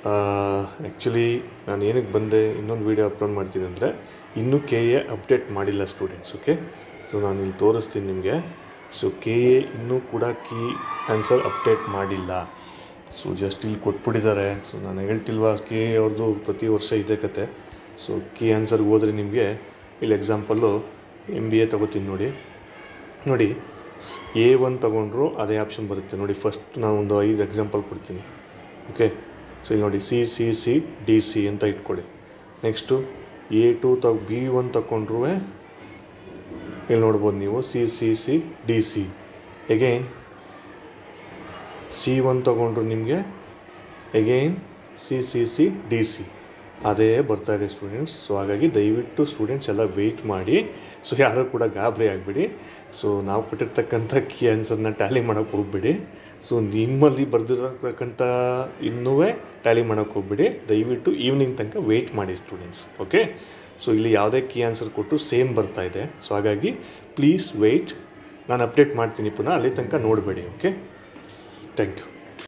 Actually ನಾನು ಏನಕ್ಕೆ ಬಂದೆ ಇನ್ನೊಂದು ವೀಡಿಯೋ ಅಪ್ಲೋಡ್ ಮಾಡ್ತೀನಿ ಅಂದರೆ ಇನ್ನೂ ಕೆ ಎ ಅಪ್ಡೇಟ್ ಮಾಡಿಲ್ಲ ಸ್ಟೂಡೆಂಟ್ಸ್. ಓಕೆ, ಸೊ ನಾನು ಇಲ್ಲಿ ತೋರಿಸ್ತೀನಿ ನಿಮಗೆ. ಸೊ ಕೆ ಎ ಇನ್ನೂ ಕೂಡ ಕೀ ಆನ್ಸರ್ ಅಪ್ಡೇಟ್ ಮಾಡಿಲ್ಲ. ಸೊ ಜಸ್ಟ್ ಇಲ್ಲಿ ಕೊಟ್ಬಿಟ್ಟಿದ್ದಾರೆ. ಸೊ ನಾನು ಹೇಳ್ತಿಲ್ವಾ, ಕೆ ಎ ಅವ್ರದ್ದು ಪ್ರತಿ ವರ್ಷ ಇದೆ ಕತೆ. ಸೊ ಕೀ ಆನ್ಸರ್ಗೆ ಹೋದರೆ ನಿಮಗೆ ಇಲ್ಲಿ ಎಕ್ಸಾಂಪಲ್ಲು MBA ತೊಗೋತೀನಿ ನೋಡಿ A1 ತೊಗೊಂಡ್ರು ಅದೇ ಆಪ್ಷನ್ ಬರುತ್ತೆ ನೋಡಿ. ಫಸ್ಟ್ ನಾನು ಒಂದು 5 ಎಕ್ಸಾಂಪಲ್ ಕೊಡ್ತೀನಿ. ಓಕೆ, ಸೊ ಇಲ್ಲಿ ನೋಡಿ C DC ಅಂತ ಇಟ್ಕೊಳ್ಳಿ. ನೆಕ್ಸ್ಟು A2 B1 ತಗೊಂಡ್ರೂ ಇಲ್ಲಿ ನೋಡ್ಬೋದು ನೀವು C DC. ಎಗೈನ್ C1 ತೊಗೊಂಡ್ರು ನಿಮಗೆ ಎಗೈನ್ C DC ಅದೇ ಬರ್ತಾಯಿದೆ ಸ್ಟೂಡೆಂಟ್ಸ್. ಸೊ ಹಾಗಾಗಿ ದಯವಿಟ್ಟು ಸ್ಟೂಡೆಂಟ್ಸ್ ಎಲ್ಲ ವೆಯ್ಟ್ ಮಾಡಿ. ಸೊ ಯಾರೂ ಕೂಡ ಗಾಬರಿ ಆಗಿಬಿಡಿ. ಸೊ ನಾವು ಕೊಟ್ಟಿರ್ತಕ್ಕಂಥ ಕೀ ಆನ್ಸರ್ನ ಟ್ಯಾಲಿ ಮಾಡೋಕ್ಕೆ ಹೋಗ್ಬಿಡಿ. ಸೊ ನಿಮ್ಮಲ್ಲಿ ಬರೆದಿರತಕ್ಕಂಥ ಇನ್ನೂ ಟ್ಯಾಲಿ ಮಾಡೋಕ್ಕೆ ಹೋಗ್ಬಿಡಿ. ದಯವಿಟ್ಟು ಈವ್ನಿಂಗ್ ತನಕ ವೆಯ್ಟ್ ಮಾಡಿ ಸ್ಟೂಡೆಂಟ್ಸ್. ಓಕೆ, ಸೊ ಇಲ್ಲಿ ಯಾವುದೇ ಕೀ ಆನ್ಸರ್ ಕೊಟ್ಟು ಸೇಮ್ ಬರ್ತಾಯಿದೆ. ಸೊ ಹಾಗಾಗಿ ಪ್ಲೀಸ್ ವೆಯ್ಟ್, ನಾನು ಅಪ್ಡೇಟ್ ಮಾಡ್ತೀನಿ ಪುನಃ, ಅಲ್ಲಿ ತನಕ ನೋಡಬೇಡಿ. Okay, thank you.